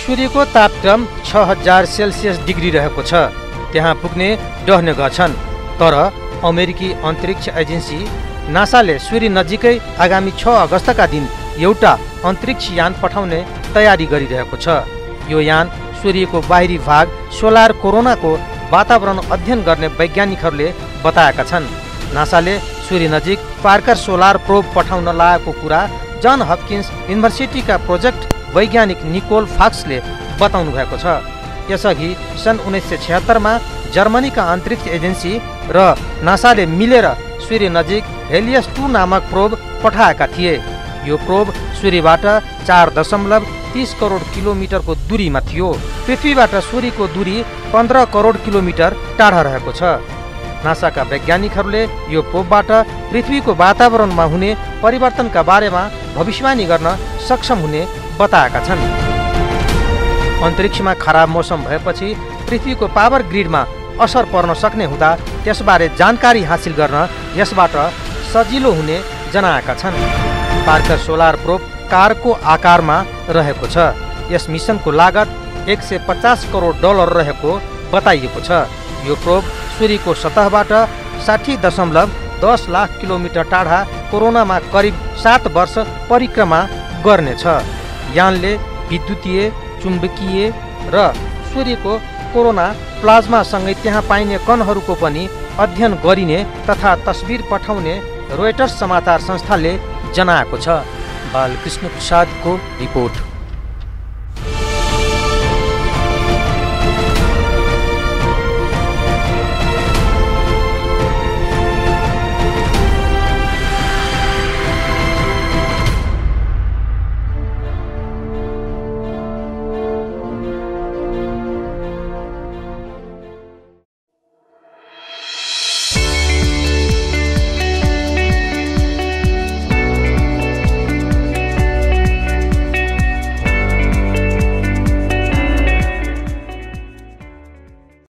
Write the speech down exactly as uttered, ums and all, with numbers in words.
सूर्यको तापक्रम छ हजार सेल्सियस डिग्री रहेको छ। त्यहाँ पुग्ने डहने गर्छन्। तर अमेरिकी अन्तरिक्ष एजेन्सी नासाले सूर्य नजिकै आगामी छ अगस्तका दिन एउटा अन्तरिक्ष यान पठाउने तयारी गरिरहेको छ। यो यान सूर्यको बाहिरी भाग सोलर कोरोनाको वातावरण अध्ययन गर्ने वैज्ञानिकहरूले बताएका छन्। नासाले सूर्य नजिक पार्कर सोलर प्रोब पठाउन लागेको कुरा जन हपकिन्स युनिभर्सिटीका प्रोजेक्ट वैज्ञानिक निकोल फाक्सले बताउनु भएको छ। यसअघि सन् उन्नाइस सय छिहत्तरमा जर्मनीका अन्तरिक्ष एजेन्सी र नासाले मिलेर सूर्य नजिक हेलियस टू नामक प्रोब पठाएका थिए। यो प्रोब सूर्यबाट चार दशमलव तीस करोड किलोमिटरको दूरीमा थियो। पृथ्वीबाट सूर्यको दूरी पन्ध्र करोड किलोमिटर टाढा रहेको छ। नासाका वैज्ञानिकहरूले यो प्रोबबाट पृथ्वीको वातावरणमा हुने परिवर्तनका बारेमा भविष्यवाणी गर्न सक्षम हुने बताएका छन्। अन्तरिक्षमा खराब मौसम भएपछि पृथ्वीको पावर ग्रिडमा असर पर्न सक्ने हुँदा त्यसबारे जानकारी हासिल गर्न यसबाट सजिलो हुने जनाएका छन्। पार्कर सोलर प्रोब कारको आकारमा रहेको छ। यस मिसनको लागत एक सय पचास करोड डलर रहेको बताइएको छ। यो प्रोब सूर्यको सतहबाट साठी दशमलव दस लाख किलोमिटर टाढा कोरोनामा करिब सात वर्ष परिक्रमा गर्नेछ। यानले विद्युतीय, चुम्बकीय र सूर्यको कोरोना प्लाज्मासँगै त्यहाँ पाइने कणहरूको पनि अध्ययन गरिने तथा तस्बिर पठाउने रोयटर्स समाचार संस्थाले जनाएको छ। बालकृष्ण प्रसादको रिपोर्ट।